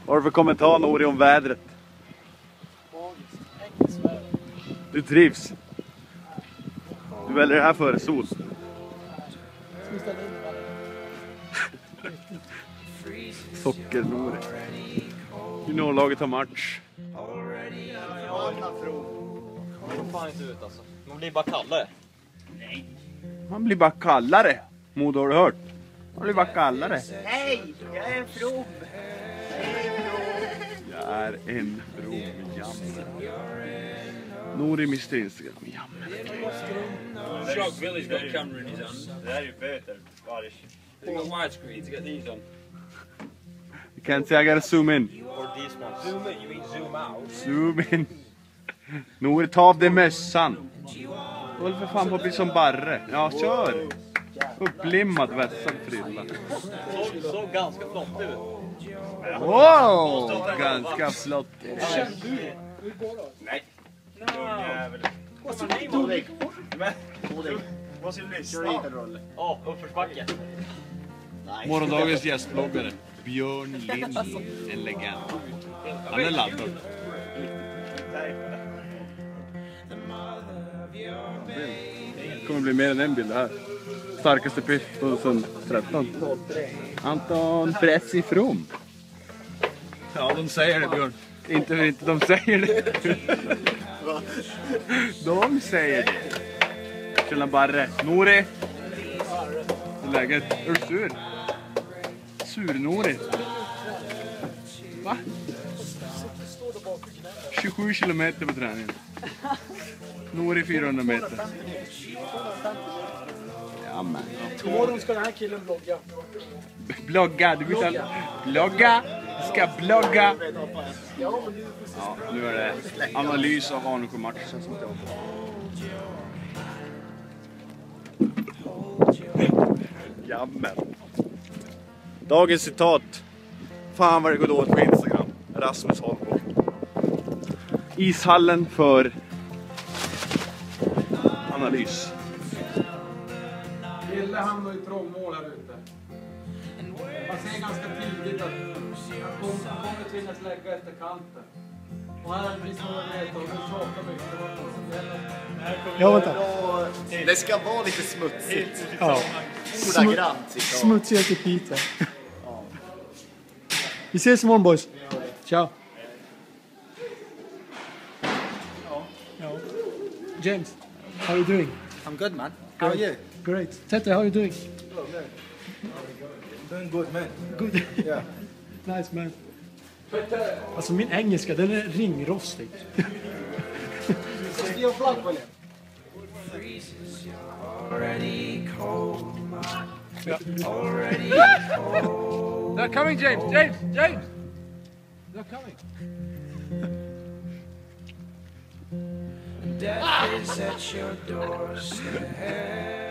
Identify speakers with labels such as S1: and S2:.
S1: Vad har du för kommentar, Nori, om vädret? Du trivs? Du väljer det här före sol? Socker-Nori. Juniorlaget har match.
S2: Fan inte ut alltså. Man blir bara kallare.
S1: Nej. Man blir bara kallare. Modo, har du hört? Man blir bara kallare.
S3: Hej, jag är en from.
S1: Jag är en from jammer. Nori Mr Instagram jammer.
S4: Shark Billy's got a camera in his hand. Det här är ju böter. He's got widescreen to get these on.
S1: You can't say I gotta zoom in.
S2: Or these ones. Zoom in, you mean zoom out?
S1: Zoom in. Nori, ta av dig mössan. Du håller för fan på att bli som Barre. Ja, kör. Upplimmad, vässad frilla.
S2: Så ganska flottig ut.
S1: Wow, ganska flott.
S4: Nej.
S2: Ja, uppförsbacke.
S1: Morgondagens gästbloggare Björn Lind, en legend. Han är laddad. Det kommer bli mer än en bild här. Starkaste piff 2013. Anton Pressi From.
S4: Ja, de säger det, Björn.
S1: Inte för inte de säger det. De säger det. Tjena Barre. Nori. Hur är läget? Är du sur? Sur-Nori. Va? 27 kilometer på träningen. Nori 400 meter. Ja, man.
S5: Imorgon ska den här killen blogga.
S1: Blogga, du vill säga blogga, ska blogga. Ja, nu är det analys av Arnösjö-matchen som jag. Jamen. Dagens citat. Fan vad det går dåligt på Instagram. Rasmus Holmberg. Ishallen för analys.
S5: Gille hamnar i trångmål här ute. Man ser ganska tidigt att han kommer tvingas lägga efter kanten. Och här är det några meter och vi tjatar mycket. Ja, vänta.
S3: Det ska vara lite smutsigt.
S5: Ja.
S3: Ordagrant.
S5: Smutsigast i Piteå. Vi ses imorgon, boys. Ciao. Ja. James, how are you doing?
S3: I'm good, man. How are you?
S5: Great. Tete, how are you doing?
S3: Doing good, man.
S5: Good.
S3: Yeah.
S5: Nice, man. Alltså min engelska, den är ringrostig.
S3: Skriv flagg på det.
S4: They're coming, James! James! James! They're coming!
S6: Death is at your doorstep.